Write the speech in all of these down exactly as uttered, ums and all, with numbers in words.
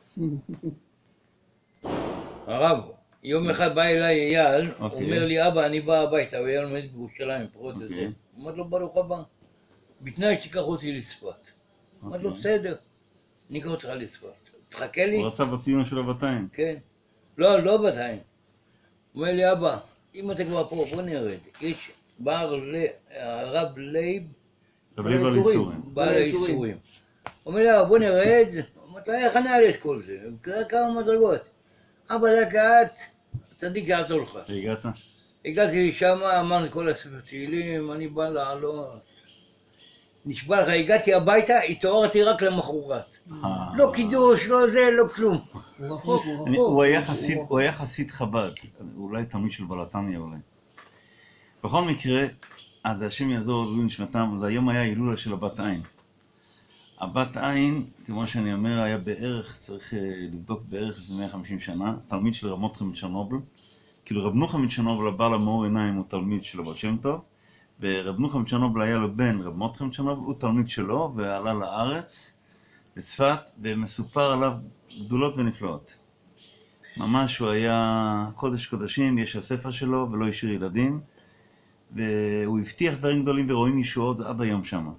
הרב, יום אחד בא אליי אייל, הוא אומר לי, אבא, אני בא הביתה, הוא היה לומד בירושלים, פחות או זה. הוא אומר לו, ברוך הבא, בתנאי שתיקח אותי לצפת. הוא אומר לו, בסדר, אני אקח אותך לצפת. תחכה לי. הוא רצה בציון שלו בתיים. כן. לא, לא בתיים. הוא אומר לי, אבא, אם אתה כבר פה, בוא נרד. יש בר הרב לייב, רב לייב על איסורים. בעל האיסורים. הוא אומר לי, בוא נרד. הוא אומר, איך אני אעלה את כל זה? קרא כמה מדרגות. אבא, לאט לאט, צדיק יעזור לך. והגעת? הגעתי לשם, אמרתי כל הספר תהילים, אני בא לעלות. נשבע לך, הגעתי הביתה, התעוררתי רק למחרת. לא קידוש, לא זה, לא כלום. הוא רחוק, הוא רחוק. הוא היה חסיד חב"ד, אולי תלמיד של בעל התניא אולי. בכל מקרה, אז השם יעזור לעילוי נשמתם, אז היום היה הילולה של הבת עין. הבת עין, כמו שאני אומר, היה בערך, צריך לבדוק בערך מאה וחמישים שנה, תלמיד של רב מותחה מצ'רנובל. כאילו רב נוחם מצ'רנובל, הבעל המאור עיניים, הוא תלמיד של הבעל שם טוב, ורב נוחם מצ'רנובל היה לו בן, רב מותחה מצ'רנובל, הוא תלמיד שלו, ועלה לארץ, לצפת, ומסופר עליו גדולות ונפלאות. ממש הוא היה קודש קודשים, יש הספר שלו, ולא השאיר ילדים, והוא הבטיח דברים גדולים ורואים ישועות, זה עד היום שמה.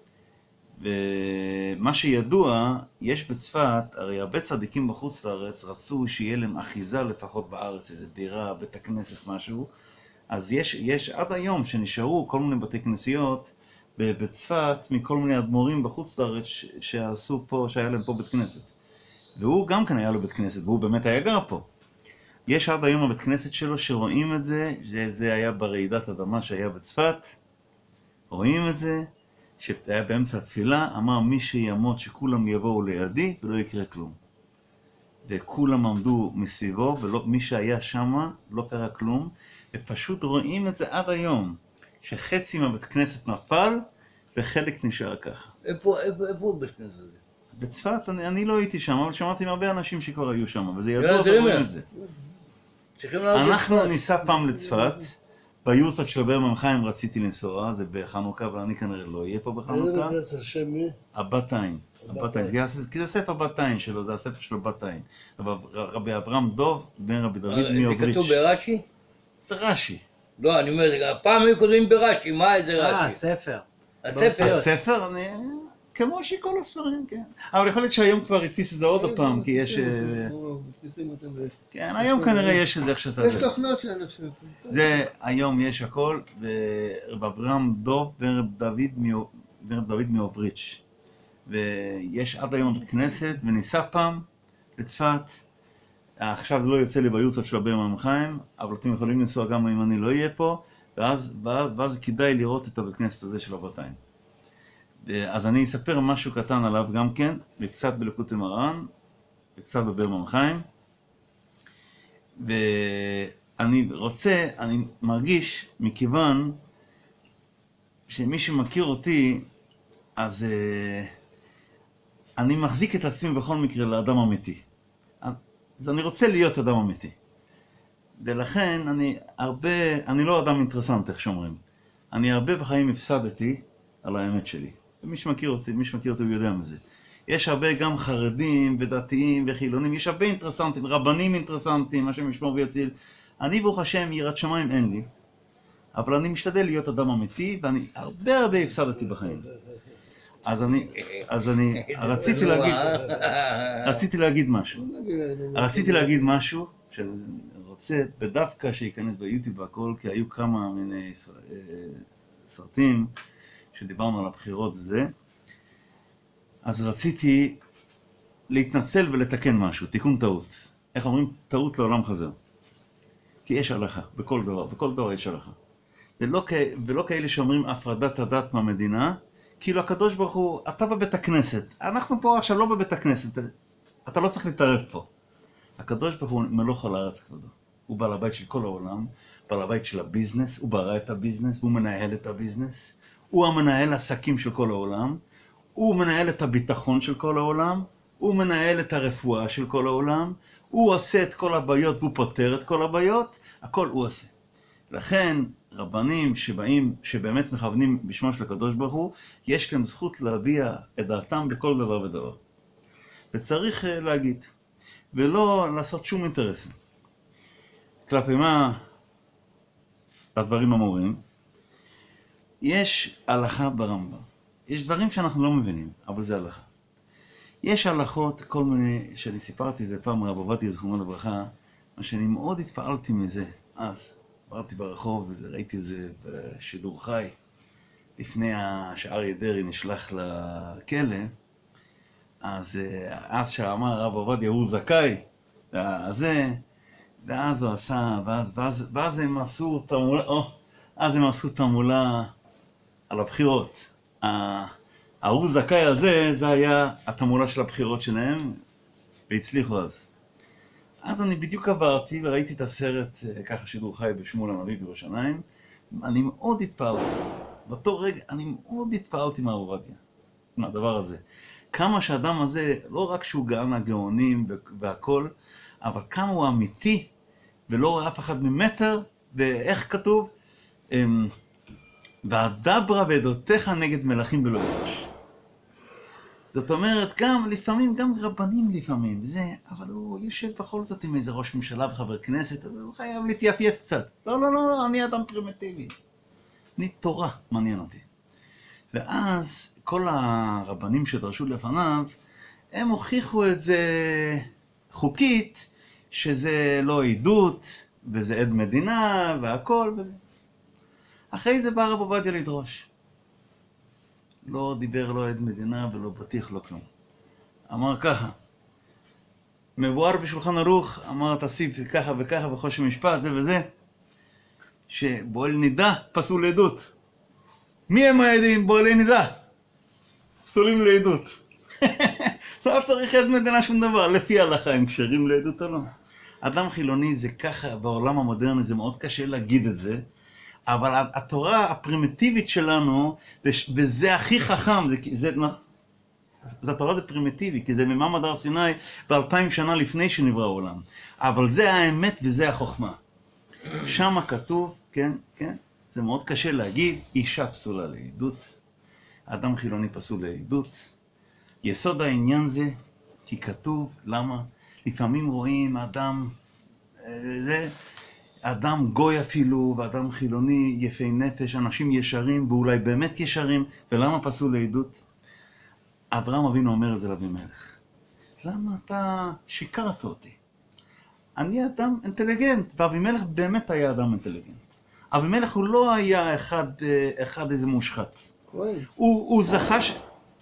ומה שידוע, יש בצפת, הרי הרבה צדיקים בחוץ לארץ רצו שיהיה להם אחיזה לפחות בארץ, איזו דירה, בית הכנסת, משהו. אז יש, יש עד היום שנשארו כל מיני בתי כנסיות בצפת, מכל מיני אדמו"רים בחוץ לארץ שעשו פה, שהיה להם פה בית כנסת. והוא גם כן היה לו בית כנסת, והוא באמת היה גר פה. יש עד היום הבית כנסת שלו שרואים את זה, שזה היה ברעידת אדמה שהיה בצפת, רואים את זה, שהיה באמצע התפילה, אמר מי שימות שכולם יבואו לידי ולא יקרה כלום. וכולם עמדו מסביבו, ומי שהיה שם לא קרה כלום, ופשוט רואים את זה עד היום, שחצי מהבית כנסת נפל, וחלק נשאר ככה. איפה, איפה, איפה בית כנסת הזה? בצפת, אני, אני לא הייתי שם, אבל שמעתי מהרבה אנשים שכבר היו שם, וזה ידוע ורואים את זה. אנחנו ניסע פעם לצפת, ביורצק של רבי ירמיה חיים רציתי לנסוע, זה בחנוכה, אבל אני כנראה לא אהיה פה בחנוכה. איזה בית השם מי? הבת עין. כי זה ספר בת עין שלו, זה הספר שלו בת עין. רבי אברהם דוב בן רבי דוד מאובריץ'. זה כתוב ברש"י? זה רש"י. לא, אני אומר, הפעם היו כותבים ברש"י, מה איזה רש"י? אה, הספר. הספר. הספר, אני... כמו שכל הספרים, כן. אבל יכול להיות שהיום כבר התפיס את זה עוד הפעם, כי יש... כן, היום כנראה יש את זה איך שאתה... יש תוכנות שאני חושב. זה, היום יש הכל, ורב אברהם דוב בן רב דוד מאובריץ'. ויש עד היום בית כנסת, וניסה פעם לצפת. עכשיו זה לא יוצא לי ביורצק של רבי ירמיה חיים, אבל אתם יכולים לנסוע גם אם אני לא אהיה פה, ואז כדאי לראות את הבית כנסת הזה של הבת עין. אז אני אספר משהו קטן עליו גם כן, וקצת בליקוטי מרן, וקצת בבר ירמיה חיים. ואני רוצה, אני מרגיש, מכיוון שמי שמכיר אותי, אז אני מחזיק את עצמי בכל מקרה לאדם אמיתי. אז אני רוצה להיות אדם אמיתי. ולכן אני הרבה, אני לא אדם אינטרסנט, איך שאומרים. אני הרבה בחיים הפסדתי על האמת שלי. ומי שמכיר אותי, מי שמכיר אותי הוא יודע מזה. יש הרבה גם חרדים ודתיים וחילונים, יש הרבה אינטרסנטים, רבנים אינטרסנטים, מה שמשמור ויציל. אני ברוך השם יראת שמיים אין לי, אבל אני משתדל להיות אדם אמיתי, ואני הרבה הרבה הפסדתי בחיים. אז אני, אז אני רציתי להגיד, רציתי להגיד משהו. רציתי להגיד משהו, שאני רוצה בדווקא שייכנס ביוטיוב והכל, כי היו כמה מיני סרטים שדיברנו על הבחירות וזה. אז רציתי להתנצל ולתקן משהו, תיקון טעות. איך אומרים? טעות לעולם חזר. כי יש הלכה, בכל דבר, בכל דבר יש הלכה. ולא, ולא כאלה שאומרים הפרדת הדת מהמדינה, כאילו הקדוש ברוך הוא, אתה בבית הכנסת, אנחנו פה עכשיו לא בבית הכנסת, אתה לא צריך להתערב פה. הקדוש ברוך הוא מלוך על הארץ כבודו. הוא בעל הבית של כל העולם, בעל הבית של הביזנס, הוא ברא את הביזנס, הוא מנהל את הביזנס, הוא המנהל עסקים של כל העולם, הוא מנהל את הביטחון של כל העולם, הוא מנהל את הרפואה של כל העולם, הוא עושה את כל הבעיות והוא פותר את כל הבעיות, הכל הוא עושה. לכן רבנים שבאים, שבאמת מכוונים בשמו של הקדוש ברוך הוא, יש להם זכות להביע את דעתם בכל דבר ודבר. וצריך להגיד, ולא לעשות שום אינטרסים. כלפי מה הדברים אמורים? יש הלכה ברמב"ם. יש דברים שאנחנו לא מבינים, אבל זה הלכה. יש הלכות, כל מיני, שאני סיפרתי זה פעם רב עובדיה זכרונו לברכה, מה שאני מאוד התפעלתי מזה. אז עברתי ברחוב וראיתי את זה בשידור חי, לפני שאריה דרעי נשלח לכלא, אז, אז שאמר רב עובדיה הוא זכאי, וזה, ואז הוא עשה, ואז, ואז, ואז הם עשו תעמולה, או, אז הם עשו תעמולה על הבחירות. ההוא זכאי הזה, זה היה התעמולה של הבחירות שלהם, והצליחו אז. אז אני בדיוק עברתי וראיתי את הסרט, ככה שידור חי בשמואל הנביא בירושלים, אני מאוד התפעלתי. באותו רגע אני מאוד התפעלתי מהרב עובדיה, מהדבר הזה. כמה שהאדם הזה, לא רק שהוא גאון הגאונים והכל, אבל כמה הוא אמיתי, ולא רואה אף אחד ממטר, ואיך כתוב? והדברה ועדותיך נגד מלכים ולא ירש. זאת אומרת, גם לפעמים, גם רבנים לפעמים, זה, אבל הוא יושב בכל זאת עם איזה ראש ממשלה וחבר כנסת, אז הוא חייב להתייפייף קצת. לא, לא, לא, לא, אני אדם פרימיטיבי. אני תורה, מעניין אותי. ואז כל הרבנים שדרשו לפניו, הם הוכיחו את זה חוקית, שזה לא עדות, וזה עד מדינה, והכל וזה. אחרי זה בא רב עובדיה לדרוש. לא דיבר לא עד מדינה ולא בטיח, לא כלום. אמר ככה, מבואר בשולחן ערוך, אמר תוסיף ככה וככה בחושן משפט, זה וזה, שבועל נידה פסול לעדות. מי הם העדים? בועלי נידה. פסולים לעדות. לא צריך עד מדינה שום דבר, לפי ההלכה הם כשרים לעדות או לא. אדם חילוני זה ככה, בעולם המודרני זה מאוד קשה להגיד את זה, אבל התורה הפרימיטיבית שלנו, וזה הכי חכם, זה, זה, זה התורה זה פרימיטיבי, כי זה ממעמד הר סיני באלפיים שנה לפני שנברא העולם. אבל זה האמת וזה החוכמה. שם כתוב, כן, כן, זה מאוד קשה להגיד, אישה פסולה לעדות, אדם חילוני פסול לעדות. יסוד העניין זה, כי כתוב, למה? לפעמים רואים אדם, זה, אדם גוי אפילו, ואדם חילוני, יפי נפש, אנשים ישרים, ואולי באמת ישרים, ולמה פסול לעדות? אברהם אבינו אומר את זה לאבימלך. למה אתה שיקרת אותי? אני אדם אינטליגנט, ואבימלך באמת היה אדם אינטליגנט. אבימלך הוא לא היה אחד, אחד איזה מושחת. הוא, הוא זכה ש...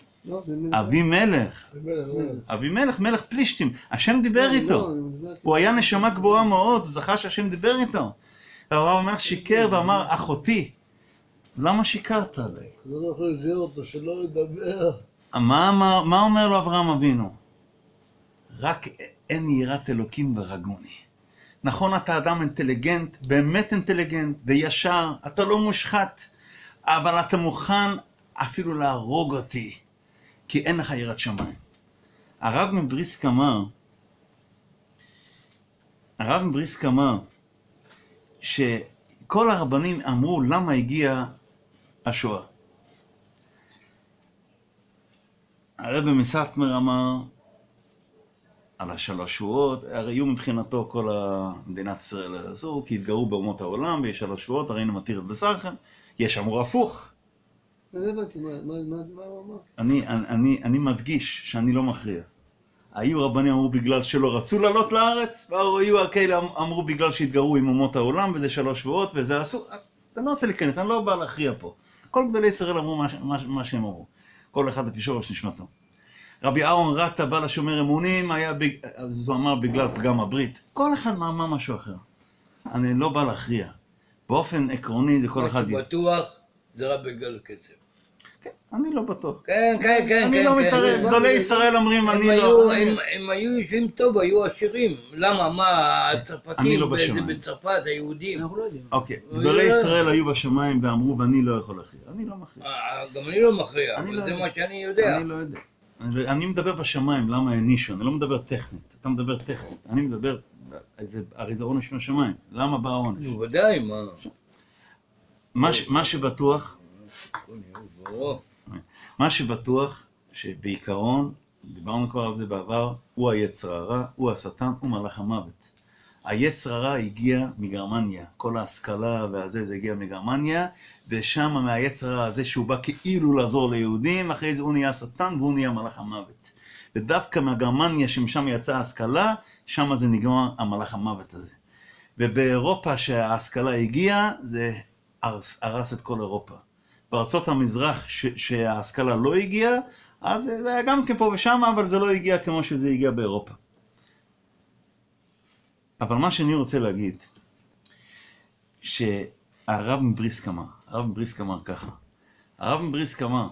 אבימלך, אבימלך, מלך פלישתים, השם דיבר איתו, הוא היה נשמה גבוהה מאוד, הוא זכה שהשם דיבר איתו. אבימלך שיקר ואמר, אחותי, למה שיקרת עליי? זה לא יכול לזהר אותו, שלא ידבר. מה אומר לו אברהם אבינו? רק אין יראת אלוקים ברגוני. נכון, אתה אדם אינטליגנט, באמת אינטליגנט וישר, אתה לא מושחת, אבל אתה מוכן אפילו להרוג אותי. כי אין לך יראת שמיים. הרב מבריסק אמר, הרב מבריסק אמר, שכל הרבנים אמרו למה הגיעה השואה. הרב מסטמר אמר, על השלוש שבועות, הרי היו מבחינתו כל המדינת ישראל הזו, כי התגרו באומות העולם, ויש שלוש שבועות, הרי נמתיר את בשרכם, יש אמרו הפוך. אני הבנתי, מה הוא אמר? אני, אני, אני מדגיש שאני לא מכריע. היו רבנים אמרו בגלל שלא רצו לעלות לארץ, והיו כאלה אמרו בגלל שהתגרו עם אומות העולם, וזה שלוש שבועות, וזה אסור. אני לא רוצה להיכנס, אני לא בא להכריע פה. כל גדולי ישראל אמרו מה, מה, מה שהם אמרו. כל אחד לפי שורש נשמתו. רבי אהרון רטה בא לשומר אמונים, היה בג... אז הוא אמר בגלל פגם הברית. כל אחד אמר משהו אחר. אני לא בא להכריע. באופן עקרוני זה כל אחד... מה שבטוח זה רק בגלל הכסף. כן, אני לא בטוח. כן, כן, כן. אני לא מתערב. גדולי ישראל אומרים, אני לא... הם היו יושבים טוב, היו עשירים. למה? מה? הצרפתים בצרפת, היהודים. אנחנו לא יודעים. אוקיי. גדולי ישראל היו בשמיים ואמרו, ואני לא יכול להכריע. אני לא מכריע. גם אני לא מכריע, אבל זה מה שאני יודע. אני לא יודע. אני מדבר בשמיים, למה הענישו? אני לא מדבר טכנית. אתה מדבר טכנית. אני מדבר, הרי זה עונש מהשמיים. למה בא העונש? נו, ודאי, מה? מה שבטוח, מה שבטוח שבעיקרון דיברנו כבר על זה בעבר, הוא היצר הרע, הוא השטן, הוא מלאך המוות. היצר הרע הגיע מגרמניה, כל ההשכלה והזה זה הגיע מגרמניה, ושם מהיצר הרע הזה שהוא בא כאילו לעזור ליהודים, אחרי זה הוא נהיה השטן והוא נהיה מלאך המוות. ודווקא מהגרמניה שמשם יצאה ההשכלה, שם זה נגמר המלאך המוות הזה. ובאירופה שההשכלה הגיעה, זה הרס, הרס את כל אירופה. בארצות המזרח ש, שההשכלה לא הגיעה, אז זה היה גם כן פה ושם, אבל זה לא הגיע כמו שזה הגיע באירופה. אבל מה שאני רוצה להגיד, שהרב מבריסק אמר, הרב מבריסק אמר ככה, הרב מבריסק אמר,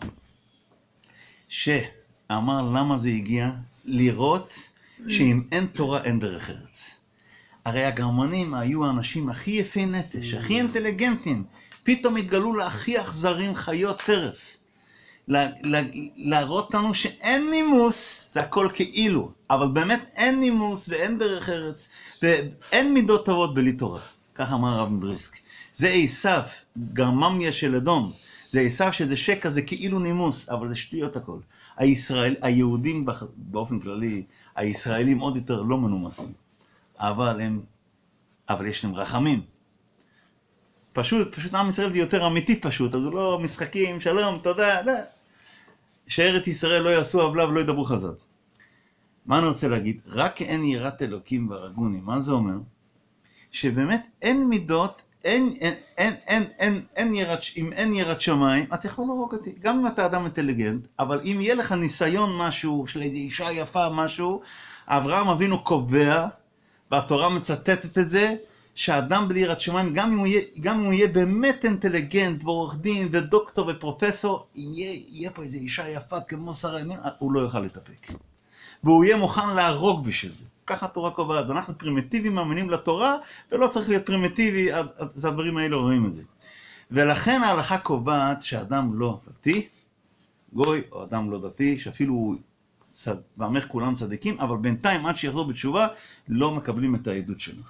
שאמר למה זה הגיע, לראות שאם אין תורה אין דרך ארץ. הרי הגרמנים היו האנשים הכי יפי נפש, הכי אינטליגנטים, פתאום התגלו להכי אכזרים חיות טרף. להראות לנו שאין נימוס, זה הכל כאילו, אבל באמת אין נימוס ואין דרך ארץ, ואין מידות טובות בלי תורה. כך אמר הרב מבריסק. זה עשיו, גרממיה של אדום. זה עשיו שזה שקע, זה כאילו נימוס, אבל זה שטויות הכל. הישראל, היהודים באופן כללי, הישראלים עוד יותר לא מנומסים. אבל הם, אבל יש להם רחמים. פשוט, פשוט עם ישראל זה יותר אמיתי פשוט, אז הוא לא משחקים, שלום, תודה, לא. שארץ ישראל לא יעשו עוולה ולא ידברו חזק. מה אני רוצה להגיד? רק אין יראת אלוקים והרגוני. מה זה אומר? שבאמת אין מידות, אין, אין, אין, אין, אין, אין יראת, אם אין יראת שמיים, אתה יכול להרוג אותי. גם אם אתה אדם אינטליגנט, אבל אם יהיה לך ניסיון משהו, של איזו אישה יפה משהו, אברהם אבינו קובע, והתורה מצטטת את זה, שהאדם בלי יראת שמיים, גם אם הוא יהיה, גם אם הוא יהיה באמת אינטליגנט, ועורך דין, ודוקטור ופרופסור, אם יהיה, יהיה פה איזו אישה יפה כמו שרה ימין, הוא לא יוכל להתאפק. והוא יהיה מוכן להרוג בשביל זה. ככה התורה קובעת. ואנחנו פרימיטיביים מאמינים לתורה, ולא צריך להיות פרימיטיבי, אז הדברים האלה רואים את זה. ולכן ההלכה קובעת שאדם לא דתי, גוי או אדם לא דתי, שאפילו הוא צד, ואמר כולם צדיקים, אבל בינתיים עד שיחזור בתשובה, לא מקבלים את העדות שלו.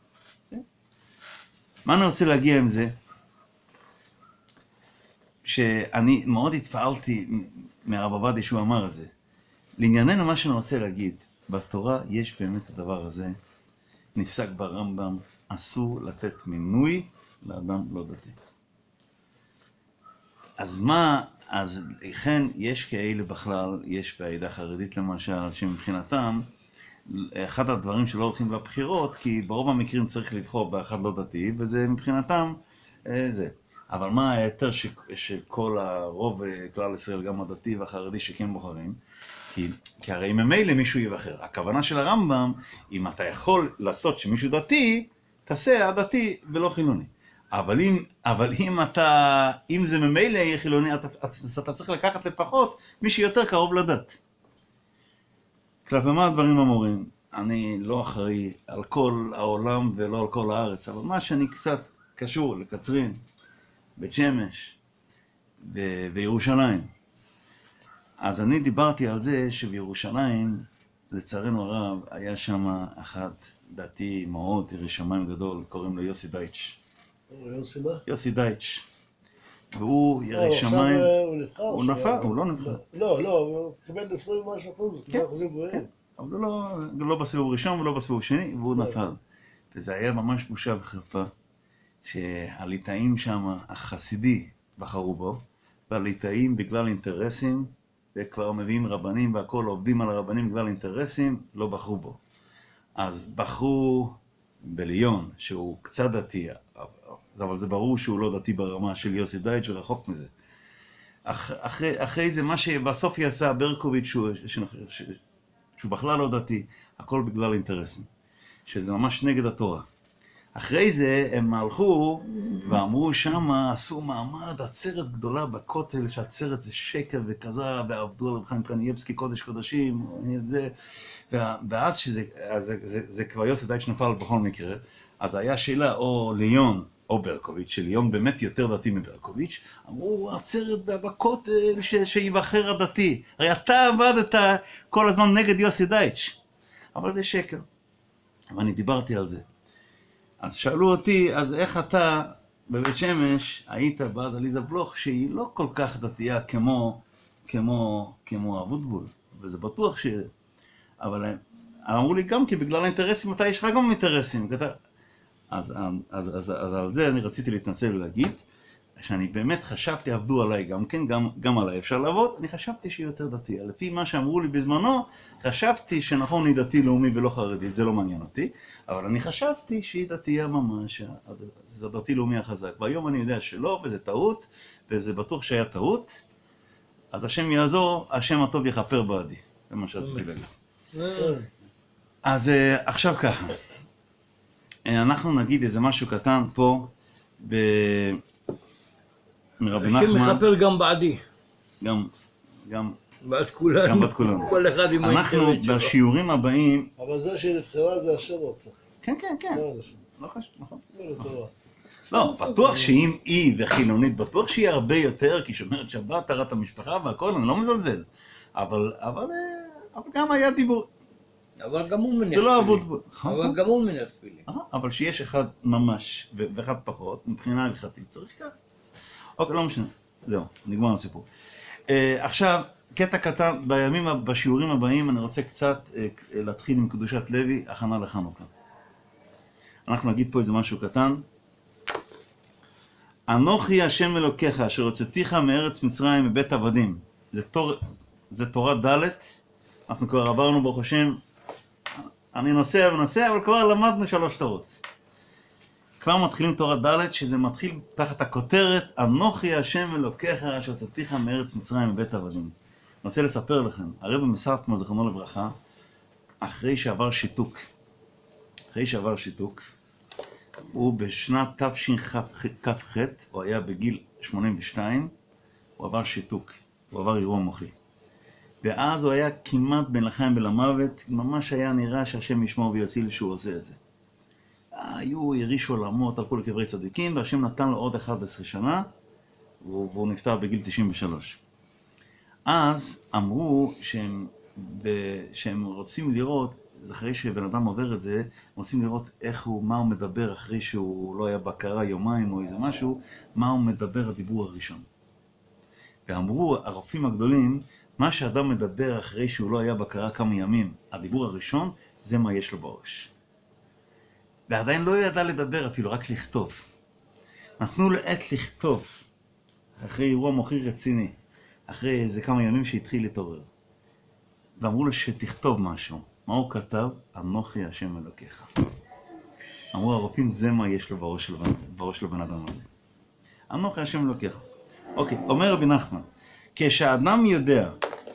מה אני רוצה להגיע עם זה? שאני מאוד התפעלתי מהרב עובדיה שהוא אמר את זה. לענייננו מה שאני רוצה להגיד, בתורה יש באמת הדבר הזה, נפסק ברמב"ם, אסור לתת מינוי לאדם לא דתי. אז מה, אז לכן יש כאלה בכלל, יש בעדה חרדית למשל, שמבחינתם, אחד הדברים שלא הולכים לבחירות, כי ברוב המקרים צריך לבחור באחד לא דתי, וזה מבחינתם זה. אבל מה היתר ש, שכל הרוב כלל ישראל, גם הדתי והחרדי שכן בוחרים? כי, כי הרי ממילא מישהו יבחר. הכוונה של הרמב"ם, אם אתה יכול לעשות שמישהו דתי, תעשה הדתי ולא חילוני. אבל אם, אבל אם אתה, אם זה ממילא יהיה חילוני, אתה, אתה, אתה צריך לקחת לפחות מישהו יותר קרוב לדת. כלפי מה הדברים אמורים? אני לא אחראי על כל העולם ולא על כל הארץ, אבל מה שאני קצת קשור לקצרין, בית שמש וירושלים. אז אני דיברתי על זה שבירושלים, לצערנו הרב, היה שם אחד דתי מאוד, ירא שמיים גדול, קוראים לו יוסי דייטש. יוסי מה? יוסי דייטש. והוא ירא שמיים... הוא נבחר? הוא נפל, הוא לא נבחר. לא, לא, הוא קיבל עשרים ומשהו אחוז, כן, כן. אבל לא, לא בסיבוב ראשון ולא בסיבוב שני, והוא נפל. וזה היה ממש בושה וחרפה, שהליטאים שם, החסידי, בחרו בו, והליטאים בגלל אינטרסים, וכבר מביאים רבנים והכל, עובדים על הרבנים בגלל אינטרסים, לא בחרו בו. אז בחרו בליון, שהוא קצת דתי, אבל זה ברור שהוא לא דתי ברמה של יוסי דייטש, ורחוק מזה. אח, אחרי, אחרי זה, מה שבסוף יעשה ברקוביץ' שהוא, שהוא בכלל לא דתי, הכל בגלל אינטרסים, שזה ממש נגד התורה. אחרי זה הם הלכו ואמרו שמה, עשו מעמד, עצרת גדולה בכותל, שהעצרת זה שקר וכזה, ועבדו על רב חיים קניבסקי, קודש קודשים, זה, ואז שזה, זה, זה, זה כבר יוסי דייטש נפל בכל מקרה, אז היה שאלה או ליון או ברקוביץ', שליון באמת יותר דתי מברקוביץ', אמרו, עצרת בכותל ש, שיבחר הדתי, הרי אתה עבדת כל הזמן נגד יוסי דייטש, אבל זה שקר, ואני דיברתי על זה. אז שאלו אותי, אז איך אתה בבית שמש היית בעד עליזה בלוך, שהיא לא כל כך דתייה כמו, כמו, כמו אבוטבול, וזה בטוח ש... אבל אמרו לי גם כי בגלל האינטרסים, אתה יש לך גם אינטרסים. אז, אז, אז, אז על זה אני רציתי להתנצל ולהגיד, שאני באמת חשבתי, עבדו עליי גם כן, גם, גם עליי אפשר לעבוד, אני חשבתי שהיא יותר דתייה. לפי מה שאמרו לי בזמנו, חשבתי שנכון היא דתי לאומי ולא חרדית, זה לא מעניין אותי, אבל אני חשבתי שהיא דתייה ממש, זה דתי לאומי החזק. והיום אני יודע שלא, וזה טעות, וזה בטוח שהיה טעות, אז השם יעזור, השם הטוב יכפר בעדי. זה מה שרציתי להגיד. אז עכשיו ככה, אנחנו נגיד איזה משהו קטן פה, ב... מרבי נחמן. השם יכפר גם בעדי. גם, גם, בעד כולנו. גם בעד כולנו. כל אחד עם האינטרס שלו. אנחנו בשיעורים הבאים... אבל זה שהיא נבחרה זה השם רוצה. כן, כן, כן. לא השם. לא חשוב, נכון. לא לטובה. לא, בטוח שאם היא וחילונית, בטוח שהיא הרבה יותר, כי שומרת שבת, טהרת המשפחה והכל, אני לא מזלזל. אבל, אבל, אבל גם היה דיבור. אבל גם הוא מניח זה לא תפילין. עבוד. אבל גם הוא מניח תפילין. אבל שיש אחד ממש ואחד פחות, מבחינה הלכתית, צריך כך. אוקיי, לא משנה. זהו, נגמר הסיפור. עכשיו, קטע קטן, בימים, בשיעורים הבאים, אני רוצה קצת להתחיל עם קדושת לוי, הכנה לחנוכה. אנחנו נגיד פה איזה משהו קטן. אנוכי השם אלוקיך, אשר הוצאתיך מארץ מצרים מבית עבדים. זה, תור, זה תורה ד', אנחנו כבר עברנו ברוך השם, אני נוסע ונוסע, אבל כבר למדנו שלוש תורות. כבר מתחילים תורה ד', שזה מתחיל תחת הכותרת, אנוכי השם אלוקיך, אשר הוצאתיך מארץ מצרים מבית עבדים. אני רוצה לספר לכם, הרב מסרטמה, זכרונו לברכה, אחרי שעבר שיתוק, אחרי שעבר שיתוק, הוא בשנת תשכ"ח, הוא היה בגיל שמונים ושתיים, הוא עבר שיתוק, הוא עבר אירוע מוחי. ואז הוא היה כמעט בין לחיים ולמוות, ממש היה נראה שהשם ישמור ויציל שהוא עושה את זה. היו, הרישו עולמות, הלכו לקברי צדיקים, והשם נתן לו עוד אחת עשרה שנה, והוא נפטר בגיל תשעים ושלוש. אז אמרו שהם, שהם רוצים לראות, אחרי שבן אדם עובר את זה, הם רוצים לראות איך הוא, מה הוא מדבר אחרי שהוא לא היה בקרה יומיים או איזה משהו, מה הוא מדבר הדיבור הראשון. ואמרו הרופאים הגדולים, מה שאדם מדבר אחרי שהוא לא היה בקרה כמה ימים, הדיבור הראשון, זה מה יש לו בראש. ועדיין לא ידע לדבר אפילו, רק לכתוב. נתנו לו עת לכתוב, אחרי אירוע מוחי רציני, אחרי איזה כמה ימים שהתחיל להתעורר. ואמרו לו שתכתוב משהו. מה הוא כתב? אנוכי השם אלוקיך. אמרו הרופאים, זה מה יש לו בראש של, בראש של בן אדם הזה. אנוכי השם אלוקיך. אוקיי, אומר רבי נחמן, כשאדם יודע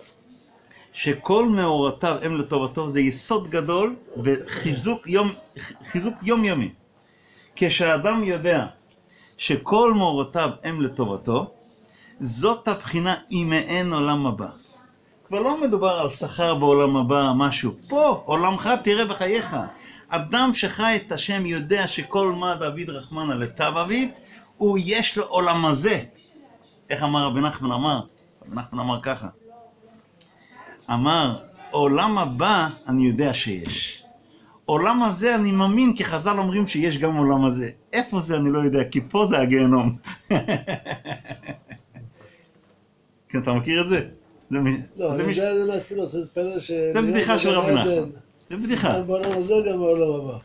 שכל מאורותיו הם לטובתו, זה יסוד גדול וחיזוק יום, חיזוק יומיומי. כשאדם יודע שכל מאורותיו הם לטובתו, זאת הבחינה היא מעין עולם הבא. כבר לא מדובר על שכר בעולם הבא, משהו. פה, עולמך תראה בחייך. אדם שחי את השם יודע שכל מה דוד רחמנא לטב אביד, הוא יש לו עולם הזה. איך אמר רבי נחמן אמר? רבי נחמן אמר ככה. אמר, עולם הבא אני יודע שיש. עולם הזה אני מאמין, כי חז"ל אומרים שיש גם עולם הזה. איפה זה אני לא יודע, כי פה זה הגיהנום. כן, אתה מכיר את זה? לא, אני יודע את זה מהתפילות, זה פלא ש... זה בדיחה של רבי נחמן. זה בדיחה. גם בעולם הזה, גם בעולם הבא.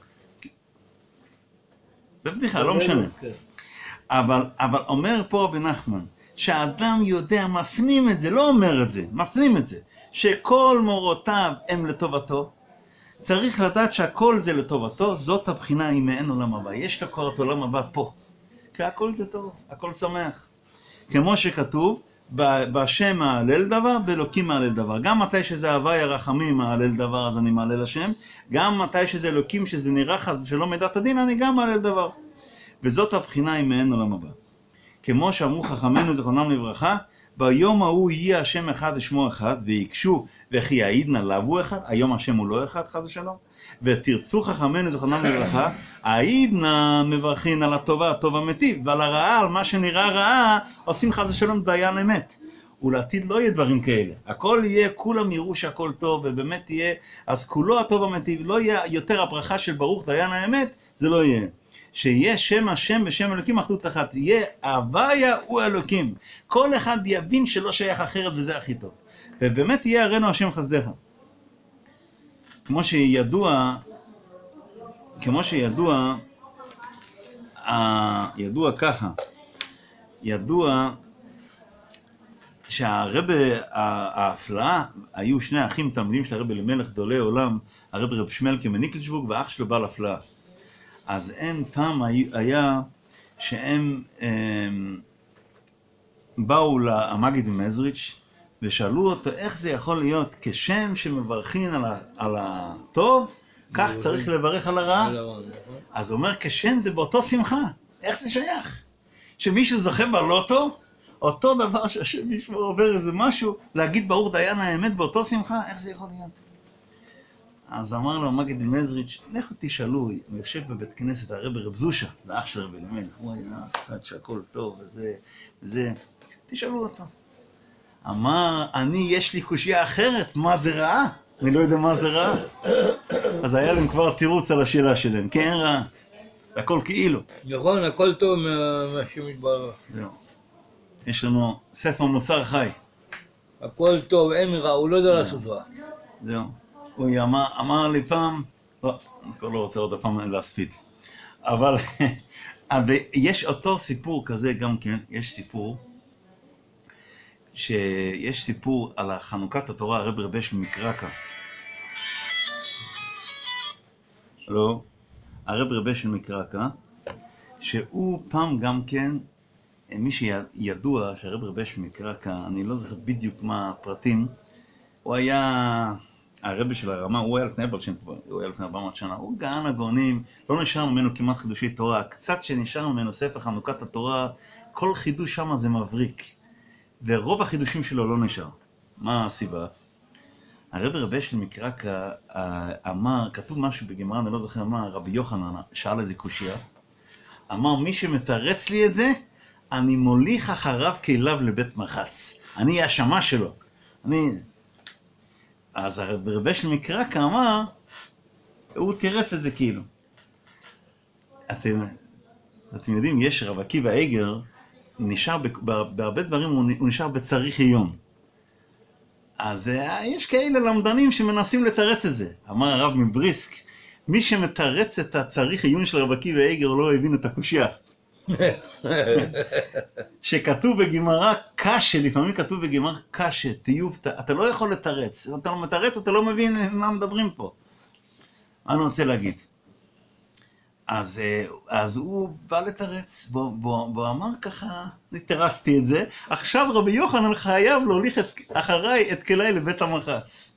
זה בדיחה, לא משנה. אבל אומר פה רבי נחמן, שהאדם יודע, מפנים את זה, לא אומר את זה, מפנים את זה, שכל מאורותיו הם לטובתו, צריך לדעת שהכל זה לטובתו, זאת הבחינה היא מעין עולם הבא. יש לו כבר את עולם הבא פה. כי הכל זה טוב, הכל שמח. כמו שכתוב, בהשם מעלל דבר, באלוקים מעלל דבר. גם מתי שזה הווי הרחמים מעלל דבר, אז אני מעלל השם. גם מתי שזה אלוקים, שזה נראה חס ושלום מידת הדין, אני גם מעלל דבר. וזאת הבחינה היא מעין עולם הבא. כמו שאמרו חכמינו זכרונם לברכה, ביום ההוא יהיה השם אחד ושמו אחד, ויקשו וכי יעידנה לבו אחד, היום השם הוא לא אחד, חס ושלום. ותרצו חכמינו זכרונם לברכה, העידנה מברכין על הטובה, הטוב המטיב, ועל הרעה, על מה שנראה רעה, עושים חס ושלום דיין אמת. ולעתיד לא יהיה דברים כאלה. הכל יהיה, כולם יראו שהכל טוב, ובאמת יהיה, אז כולו הטוב המטיב, לא יהיה יותר הברכה של ברוך דיין האמת, זה לא יהיה. שיהיה שם השם בשם אלוקים אחדות אחת, יהיה הוויה הוא אלוקים. כל אחד יבין שלא שייך אחרת וזה הכי טוב. ובאמת יהיה הראינו השם חסדיך. כמו שידוע, כמו שידוע, ידוע ככה, ידוע שהרבה ההפלאה, היו שני אחים תלמידים של הרבי למלך גדולי עולם, הרבי רב שמלקה מניקלשבורג ואח שלו בעל הפלאה. אז אין פעם היה שהם הם, באו למגיד ממזריץ' ושאלו אותו איך זה יכול להיות כשם שמברכים על, ה, על הטוב, כך צריך לברך על הרע. אז הוא אומר כשם זה באותו שמחה, איך זה שייך? שמישהו זוכה בלוטו, אותו דבר שהשם מישהו עובר איזה משהו, להגיד ברוך דיין האמת באותו שמחה, איך זה יכול להיות? אז אמר לו המגיד ממזריץ', לכו תשאלו, הוא יושב בבית כנסת הרבי רב זושה, זה אח של רבי למלך, הוא היה אחד שהכל טוב וזה, וזה, תשאלו אותו. אמר, אני יש לי קושיה אחרת, מה זה רעה? אני לא יודע מה זה רעה. אז היה להם כבר תירוץ על השאלה שלהם, כן רעה, הכל כאילו. נכון, הכל טוב מהשם יתברך. זהו. יש לנו ספר מוסר חי. הכל טוב, אין רע, הוא לא יודע לעשות רע. זהו. הוא אמר, אמר לי פעם, לא, אני כבר לא רוצה עוד הפעם להספיד. אבל יש אותו סיפור כזה גם כן, יש סיפור, שיש סיפור על חנוכת התורה, הרבי רב אשל מקרקה. לא, הרבי רב אשל מקרקה, שהוא פעם גם כן, מי שידוע שהרבי רב אשל מקרקה, אני לא זוכר בדיוק מה הפרטים, הוא היה הרבי של הרמה, הוא היה לפני בלשם טובה, הוא היה לפני ארבע מאות שנה, הוא גאון הגאונים, לא נשאר ממנו כמעט חידושי תורה, קצת שנשאר ממנו ספר חנוכת התורה, כל חידוש שם זה מבריק, ורוב החידושים שלו לא נשאר. מה הסיבה? הרבי רב אשל מקרקה אמר, כתוב משהו בגמרא, אני לא זוכר מה, רבי יוחנן שאל איזה קושיה, אמר מי שמתרץ לי את זה, אני מוליך אחריו כליו לבית מחץ, אני האשמה שלו, אני... אז הרב אשל מקרקה אמר, הוא תירץ את זה כאילו. אתם, אתם יודעים, יש רב עקיבא איגר, נשאר, בהרבה דברים הוא נשאר בצריך עיון. אז יש כאלה למדנים שמנסים לתרץ את זה. אמר הרב מבריסק, מי שמתרץ את הצריך עיון של רב עקיבא איגר לא הבין את הקושיה. שכתוב בגמרא קשה, לפעמים כתוב בגמרא קשה, טיוב, אתה לא יכול לתרץ, אתה לא מתרץ, אתה לא מבין מה מדברים פה. מה אני רוצה להגיד? אז, אז הוא בא לתרץ, והוא אמר ככה, אני תרצתי את זה, עכשיו רבי יוחנן חייב להוליך את, אחריי את כלי לבית המחץ.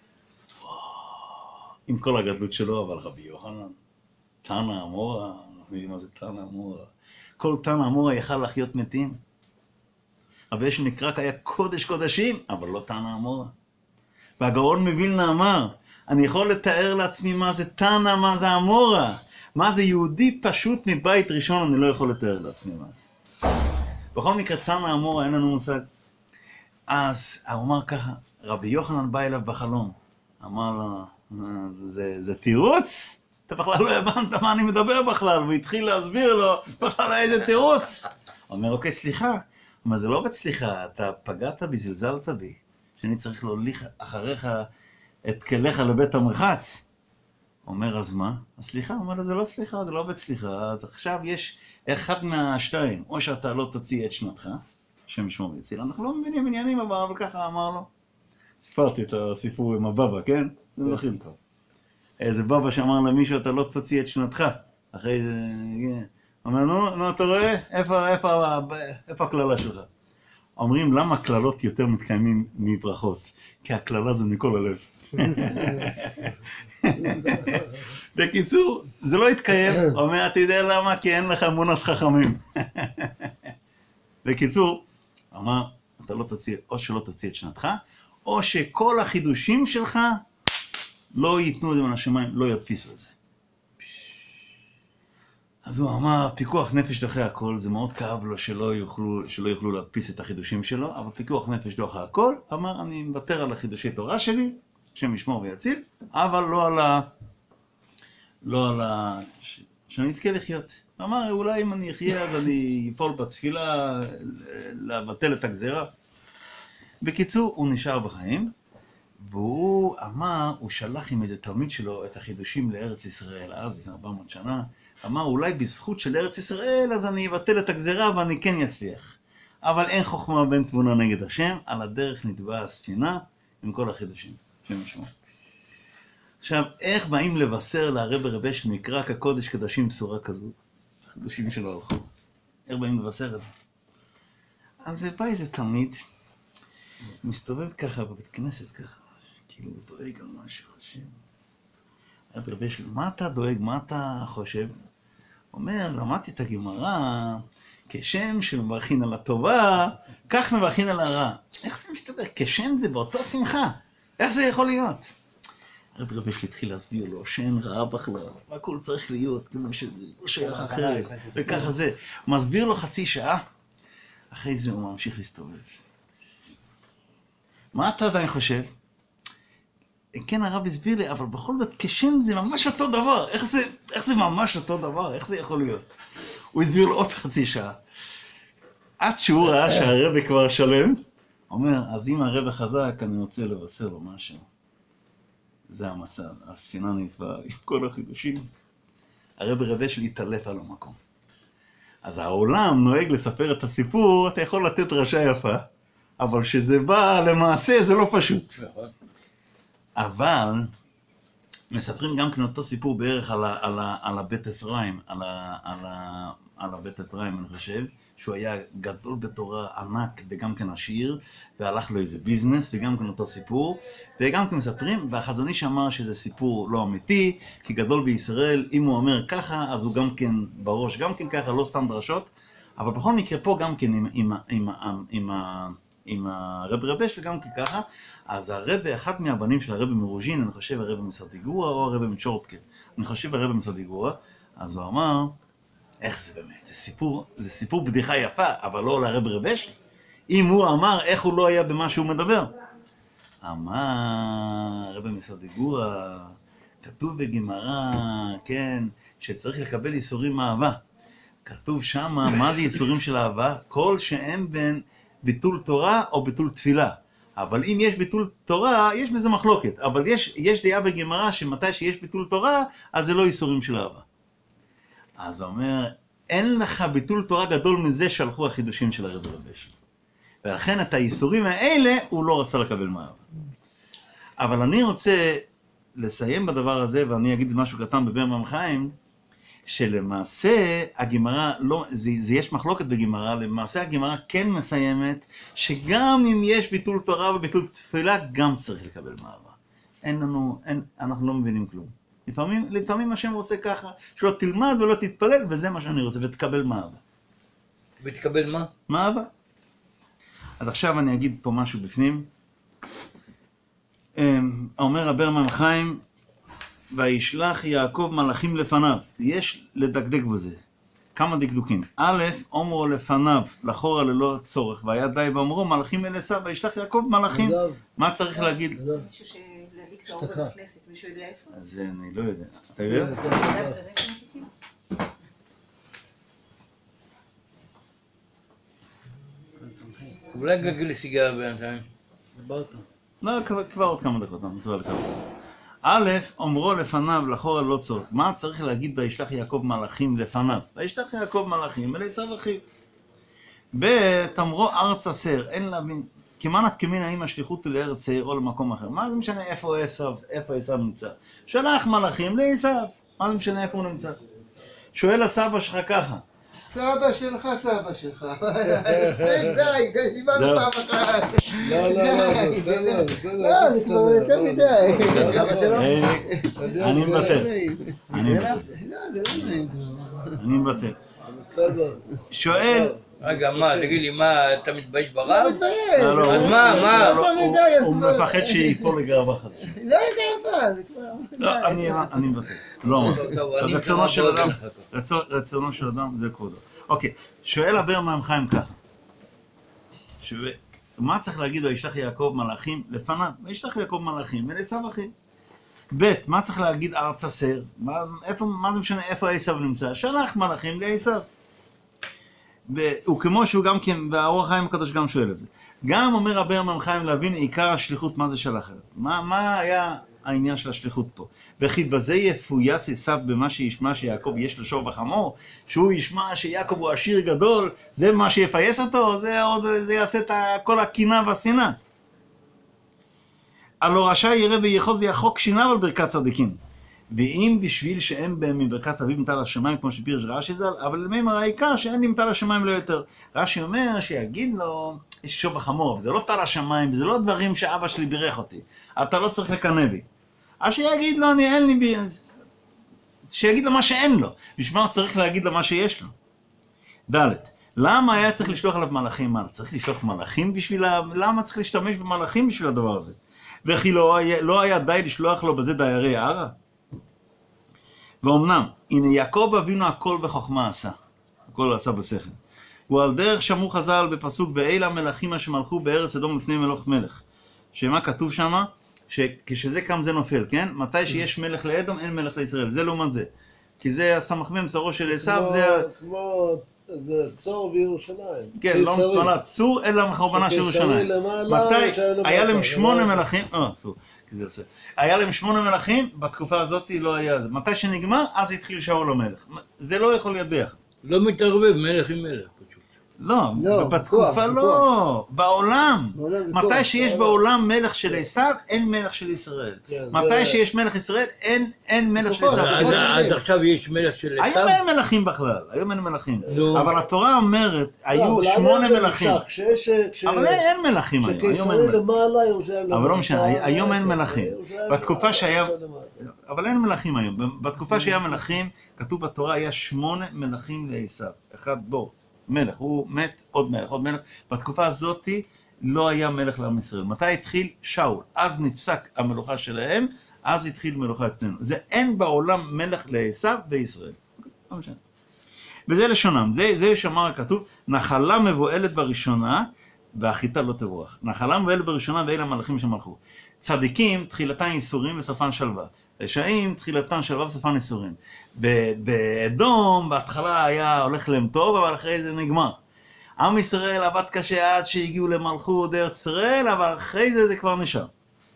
עם כל הגדלות שלו, אבל רבי יוחנן, תנא אמורא, אנחנו יודעים מה זה תנא אמורא. כל תנא אמורא יכל לחיות מתים. רבי אשל מקרקה היה קודש קודשים, אבל לא תנא אמורא. והגאון מווילנה אמר, אני יכול לתאר לעצמי מה זה תנא, מה זה אמורא. מה זה יהודי פשוט מבית ראשון, אני לא יכול לתאר לעצמי מה זה. בכל מקרה, תנא אמורא, אין לנו מושג. אז הוא אמר ככה, רבי יוחנן בא אליו בחלום. אמר לו, זה, זה תירוץ? אתה בכלל לא הבנת מה אני מדבר בכלל, והתחיל להסביר לו, בכלל איזה תירוץ. הוא אומר, אוקיי, סליחה. הוא אומר, זה לא בצליחה, אתה פגעת בי, זלזלת בי, שאני צריך להוליך אחריך את כליך לבית המרחץ. הוא אומר, אז מה? אז סליחה, הוא אומר, זה לא סליחה, זה לא בצליחה, אז עכשיו יש אחד מהשתיים, או שאתה לא תוציא את שנתך, השם ישמור ויציל, אנחנו לא מבינים עניינים, אבל ככה אמר לו. סיפרתי את הסיפור עם הבבא, כן? זה לא חילקו. איזה בבא שאמר למישהו, אתה לא תוציא את שנתך. אחרי זה, כן. אומר, נו, נו, אתה רואה? איפה, איפה, איפה הכללה שלך? אומרים, למה הכללות יותר מתקיימים מברכות? כי הכללה זה מכל הלב. בקיצור, זה לא התקיים. אומר, אתה יודע למה? כי אין לך אמונת חכמים. בקיצור, אמר, אתה לא תוציא, או שלא תוציא את שנתך, או שכל החידושים שלך לא ייתנו את זה מן השמיים, לא ידפיסו את זה. אז הוא אמר, פיקוח נפש דוחה הכל, זה מאוד כאב לו שלא יוכלו, שלא יוכלו להדפיס את החידושים שלו, אבל פיקוח נפש דוחה הכל, אמר, אני מוותר על החידושי תורה שלי, השם ישמור ויציל, אבל לא על ה... לא על ה... ש... שאני אזכה לחיות. אמר, אולי אם אני אחיה, אז אני אפול בתפילה לבטל את הגזירה. בקיצור, הוא נשאר בחיים, והוא אמר, הוא שלח עם איזה תלמיד שלו את החידושים לארץ ישראל, אז לפני ארבע מאות שנה, אמר, אולי בזכות של ארץ ישראל, אז אני אבטל את הגזירה ואני כן יצליח. אבל אין חוכמה בין תבונה נגד השם, על הדרך נטבעה הספינה עם כל החידושים. שם משמע. עכשיו, איך באים לבשר להרב רבי שנקרא כקודש קדשים בשורה כזו? החידושים שלו הלכו. איך באים לבשר את זה? אז זה בא איזה תלמיד, מסתובב ככה בבית כנסת ככה, כאילו הוא דואג על מה שחושב. הרב רבי שלו, מה אתה דואג? מה אתה חושב? הוא אומר, למדתי את הגמרא, כשם שמברכין על הטובה, כך מברכין על הרע. איך זה מסתבר? כשם זה באותו שמחה. איך זה יכול להיות? הרב רבי שלי התחיל להסביר לו שאין רעה בכלל, הכל צריך להיות, כמו שזה לא שייך אחרת, וככה זה. הוא מסביר לו חצי שעה, אחרי זה הוא ממשיך להסתובב. מה אתה עדיין חושב? כן, הרב הסביר לי, אבל בכל זאת, כשם זה ממש אותו דבר. איך זה, איך זה ממש אותו דבר? איך זה יכול להיות? הוא הסביר לו עוד חצי שעה. עד שהוא ראה שהרב כבר שלם, אומר, אז אם הרב חזק, אני רוצה לבשר לו משהו. זה המצב, הספינה נטבעה עם כל החידושים. הרב רבי שלי התעלף על המקום. אז העולם נוהג לספר את הסיפור, אתה יכול לתת דרשה יפה, אבל כשזה בא למעשה זה לא פשוט. אבל מספרים גם כן אותו סיפור בערך על, ה, על, ה, על הבית אפרים, על, ה, על, ה, על הבית אפרים, אני חושב, שהוא היה גדול בתורה ענק וגם כן עשיר, והלך לו איזה ביזנס, וגם כן אותו סיפור, וגם כן מספרים, והחזון איש אמר שזה סיפור לא אמיתי, כי גדול בישראל, אם הוא אומר ככה, אז הוא גם כן בראש, גם כן ככה, לא סתם דרשות, אבל בכל מקרה פה גם כן עם, עם, עם, עם, עם, עם הרב רבש וגם כן ככה, אז הרב, אחד מהבנים של הרב מרוז'ין, אני חושב הרב מסרדיגורה או הרב מצ'ורטקה, אני חושב הרב מסרדיגורה, אז הוא אמר, איך זה באמת? זה סיפור, זה סיפור בדיחה יפה, אבל לא לרב רבש. אם הוא אמר, איך הוא לא היה במה שהוא מדבר? אמר, הרב מסרדיגורה, כתוב בגמרא, כן, שצריך לקבל איסורים מאהבה. כתוב שמה, מה זה איסורים של אהבה? כל שהם בין ביטול תורה או ביטול תפילה. אבל אם יש ביטול תורה, יש בזה מחלוקת. אבל יש, יש דעה בגמרא שמתי שיש ביטול תורה, אז זה לא איסורים של אהבה. אז הוא אומר, אין לך ביטול תורה גדול מזה שהלכו החידושים של הרב רבש. ולכן את האיסורים האלה הוא לא רצה לקבל מאהבה. אבל אני רוצה לסיים בדבר הזה, ואני אגיד משהו קטן בבר מים חיים, שלמעשה הגמרא, לא, זה, זה יש מחלוקת בגמרא, למעשה הגמרא כן מסיימת, שגם אם יש ביטול תורה וביטול תפילה, גם צריך לקבל מאהבה. אין לנו, אין, אנחנו לא מבינים כלום. לפעמים, לפעמים השם רוצה ככה, שלא תלמד ולא תתפלל, וזה מה שאני רוצה, ותקבל מאהבה. ותקבל מה? מאהבה. אז עכשיו אני אגיד פה משהו בפנים. אומר הבר מים חיים, וישלח יעקב מלאכים לפניו. יש לדקדק בזה. כמה דקדוקים. א', אומרו לפניו, לחורה ללא צורך, והיה די באומרו, מלאכים אל עשיו, וישלח יעקב מלאכים. מה צריך להגיד? מישהו שלהדליק את האור בבית כנסת, מישהו יודע איפה? אז אני לא יודע. אתה יודע? אולי גגל לסיגר בינתיים. דיברת. לא, כבר עוד כמה דקות, אני כבר לקראת זה. א', אומרו לפניו, לחורה לא צורך. מה צריך להגיד וישלח יעקב מלאכים לפניו? וישלח יעקב מלאכים אל עשיו אחיו. ב', אמרו ארץ עשר, אין להבין, כמה נפקא מינה האם השליחות לארץ עיר או למקום אחר. מה זה משנה איפה עשיו, איפה עשיו נמצא? שלח מלאכים לעשיו, מה זה משנה איפה הוא נמצא? שואל הסבא שלך ככה. סבא שלך, סבא שלך. די, די, דיברנו פעם אחת. לא, לא, לא, בסדר, בסדר. לא, זה כבר יותר מדי. סבא שלו? אני מוותר. אני מוותר. לא, זה לא נעים. אני מוותר. בסדר. שואל... רגע, מה, תגיד לי, מה, אתה מתבייש ברב? לא מתבייש. לא, לא, אז הוא- מה, מה? הוא- הוא- הוא מפחד שיפול לגאווה חדשה. לא יותר, זה כבר... לא, אני אני מוותר. לא אמרתי. טוב, אני רצונו כמה של בעוד אדם, לך. רצו- רצונו של אדם זה כבודו. אוקיי, שואל הבר מים חיים ככה. שואל, מה צריך להגיד וישלח יעקב מלאכים לפניו? וישלח יעקב מלאכים אל עשיו אחיו. ב', מה צריך להגיד ארץ עשר? מה, איפה, מה זה משנה איפה עשיו נמצא? שלח מלאכים לעשיו. וכמו שהוא גם כן, והאור החיים הקדוש גם שואל את זה. גם אומר רבי ירמיה חיים להבין עיקר השליחות, מה זה שלח אליו. מה, מה היה העניין של השליחות פה? וכי בזה יפויס עשיו במה שישמע שיעקב יש לו שור וחמור, שהוא ישמע שיעקב הוא עשיר גדול, זה מה שיפייס אותו, זה, עוד, זה יעשה את כל הקינה והשנאה. הלא רשע יראה ויחוז ויחוק שיניו על ברכת צדיקים. ואם בשביל שאין בהם מברכת אביו נטל השמיים, כמו שפירש רש"י ז"ל, אבל למימר העיקר שאין לי נטל השמיים לא יותר. רש"י אומר שיגיד לו, יש שור וחמור, זה לא טל השמיים, זה לא דברים שאבא שלי בירך אותי, אתה לא צריך לקנא בי. אז שיגיד לו, אני אין לי בי, שיגיד לו מה שאין לו, בשביל מה הוא צריך להגיד לו מה שיש לו. ד' למה היה צריך לשלוח עליו מלאכים? מה, צריך לשלוח מלאכים בשביל, למה צריך להשתמש במלאכים בשביל הדבר הזה? וכי לא היה, לא היה די לשלוח לו בזה דיירי הערה? ואומנם, הנה יעקב אבינו הכל בחוכמה עשה, הכל עשה בשכל. הוא על דרך שמעו חז"ל בפסוק, ואלה המלאכים אשר מלכו בארץ אדום לפני מלוך מלך. שמה כתוב שמה? שכשזה קם זה נופל, כן? מתי שיש מלך לאדום אין מלך לישראל, זה לעומת זה. כי זה הסמ"ם שרו של עשיו, זה... כמו איזה צור בירושלים. כן, לא מתמלא צור אלא מחורבנה של ירושלים. מתי? היה להם שמונה מלכים, אה, אסור, כי זה עושה. היה להם שמונה מלכים, בתקופה הזאת לא היה זה. מתי שנגמר, אז התחיל שאול המלך. זה לא יכול להיות ביחד. לא מתערבב מלך עם מלך. לא, בתקופה לא, בעולם. מתי שיש בעולם מלך של עשיו, אין מלך של ישראל. מתי שיש מלך ישראל, אין מלך של עשיו. אז עכשיו יש מלך של עשיו? היום אין מלכים בכלל, היום אין מלכים. אבל התורה אומרת, היו שמונה מלכים. אבל אין מלכים היום, היום אין מלכים. אבל לא משנה, היום אין מלכים. בתקופה שהיה, אבל אין מלכים היום. בתקופה שהיה מלכים, כתוב בתורה, היה שמונה מלכים לעשיו. אחד דור. מלך, הוא מת, עוד מלך, עוד מלך. בתקופה הזאת לא היה מלך לעם ישראל. מתי התחיל? שאול. אז נפסק המלוכה שלהם, אז התחיל מלוכה אצלנו. זה אין בעולם מלך לעשיו בישראל. לא משנה. וזה לשונם. זה, זה שאמר הכתוב, נחלה מבועלת בראשונה, והחיטה לא תבורח. נחלה מבועלת בראשונה, ואלה המלאכים שמלכו. צדיקים, תחילתן ייסורים וסופן שלווה. רשעים, תחילתן שלווה וסופן ייסורים. באדום, בהתחלה היה הולך להם טוב, אבל אחרי זה נגמר. עם ישראל עבד קשה עד שהגיעו למלכות ארץ ישראל, אבל אחרי זה זה כבר נשאר.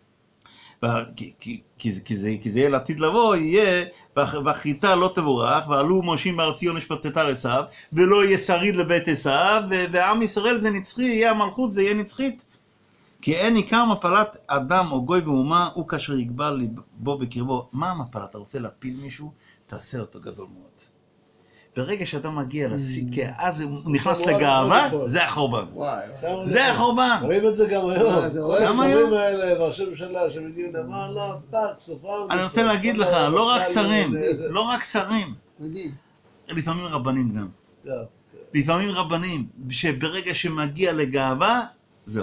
כי, כי, כי, כי, זה, כי זה יהיה לעתיד לבוא, יהיה, והחיטה לא תבורך, ועלו מושים בהר ציון השפטתה עשיו, ולא יהיה שריד לבית עשיו, ועם ישראל זה נצחי, יהיה המלכות, זה יהיה נצחית. כי אין עיקר מפלת אדם או גוי ואומה, הוא כאשר יגבל בו בקרבו. מה המפלה? אתה רוצה להפיל מישהו? תעשה אותו גדול מאוד. ברגע שאתה מגיע לשיא, כי אז הוא נכנס לגאווה, זה החורבן. זה החורבן. רואים את זה גם היום. גם השרים האלה, ראשי ממשלה שמגיעים למעלה, טק, סופם. אני רוצה להגיד לך, לא רק שרים, לא רק שרים. לפעמים רבנים גם. לפעמים רבנים, שברגע שמגיע לגאווה, זהו.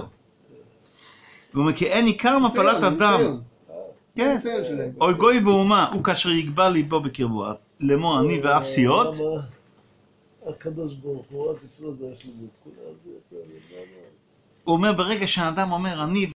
הוא אומר, כי אין עיקר מפלת אדם. כן. אוי גוי ואומה, הוא כאשר יגבל ליבו בקרבו. למו אני ואף סיעות. הקדוש ברוך הוא, רק אצלו זה השלמות. הוא אומר, ברגע שהאדם אומר, אני